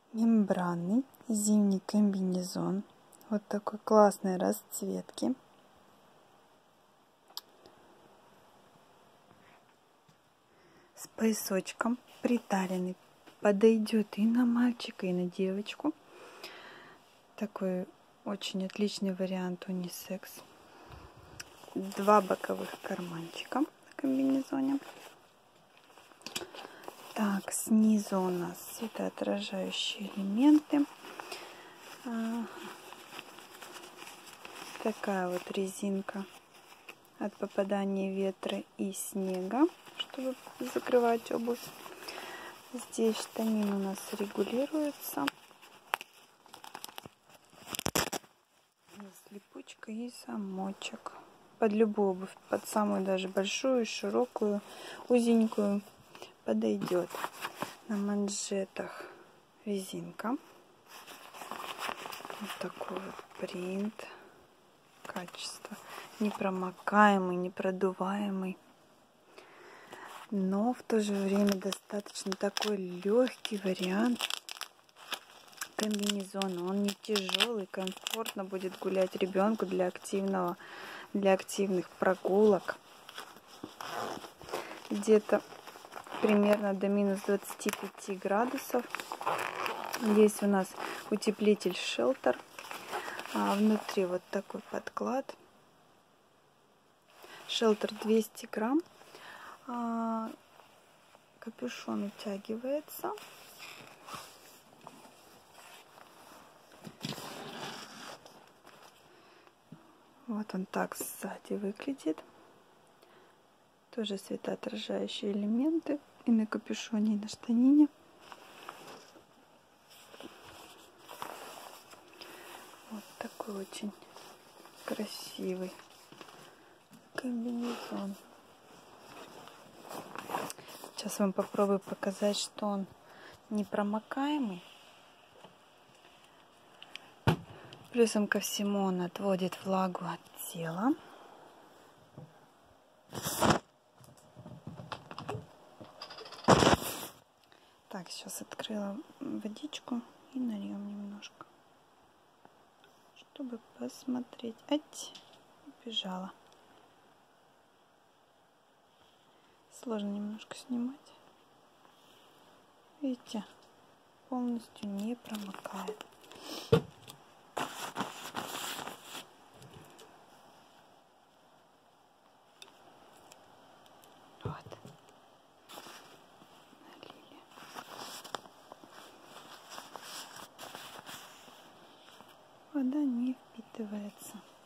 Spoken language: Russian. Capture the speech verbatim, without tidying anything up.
Мембранный зимний комбинезон. Вот такой классной расцветки. С поясочком приталенный. Подойдет и на мальчика, и на девочку. Такой очень отличный вариант унисекс. Два боковых карманчика на комбинезоне. Так, снизу у нас светоотражающие элементы. А, такая вот резинка от попадания ветра и снега, чтобы закрывать обувь. Здесь штанина у нас регулируется. Есть липучка и замочек. Под любую обувь, под самую даже большую, широкую, узенькую подойдет. На манжетах резинка. Вот такой вот принт. Качество. Непромокаемый, непродуваемый. Но в то же время достаточно такой легкий вариант комбинезона. Он не тяжелый, комфортно будет гулять ребенку для активного, для активных прогулок. Где-то примерно до минус двадцати пяти градусов. Здесь у нас утеплитель Shelter. А внутри вот такой подклад. Shelter двести грамм. А, капюшон утягивается. Вот он так сзади выглядит. Тоже светоотражающие элементы и на капюшоне, и на штанине. Вот такой очень красивый комбинезон. Сейчас вам попробую показать, что он непромокаемый. Плюсом ко всему он отводит влагу от тела. Так, сейчас открыла водичку и нальем немножко, чтобы посмотреть. Ать, убежала. Сложно немножко снимать. Видите, полностью не промокает. Вот. Налили. Вода не впитывается.